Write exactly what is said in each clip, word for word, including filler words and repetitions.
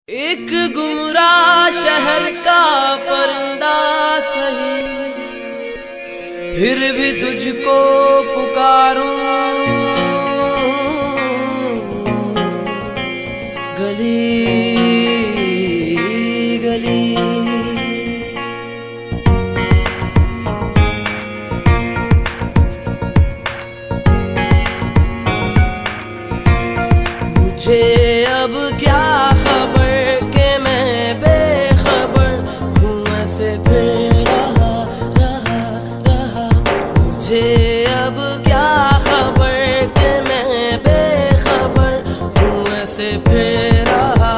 एक गुमराह शहर का परिंदा सही, फिर भी तुझको पुकारूं। गली गली मुझे अब क्या खबर के मैं बेखबर हूँ, ऐसे फिर रहा रहा रहा। मुझे अब क्या खबर के मैं बेखबर हूँ, ऐसे फिर रहा।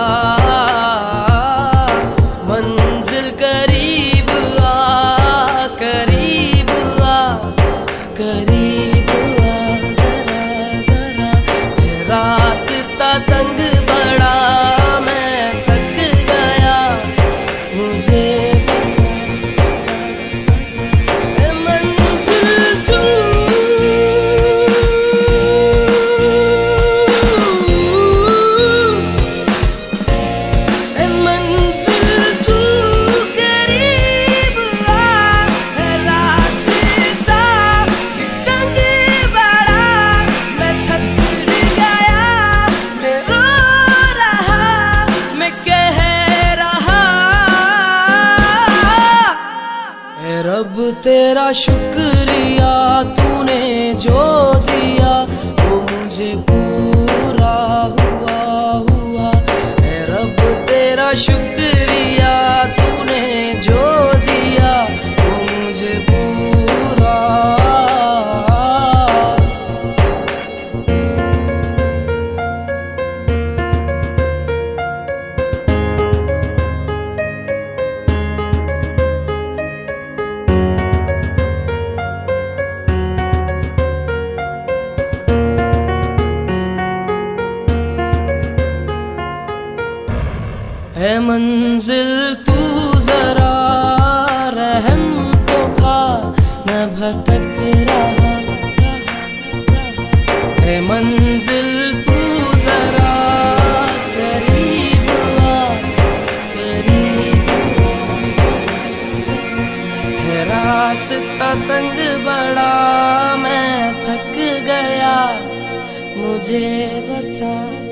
मंजिल करीब आ करीब आ करीब आ जरा जरा, ये रास्ता तंग बड़ा मैं थक गया। मुझे बता बता मंजिल तू, मंजिल तू करीब आ, रास्ता तंग बड़ा मैं थक गया। मैं रो रहा मैं कह रहा, ऐ रब तेरा शुक्रिया तूने जो दिया वो मुझे पूरा हुआ हुआ। ऐ रब तेरा शुक्रिया तूने जो दिया वो मुझे पूरा। है मंजिल तू जरा रहम तो खा, मैं भटक रहा। है मंजिल तू जरा करीब आ करीब आ, है रास्ता तंग बड़ा मैं थक गया। मुझे बता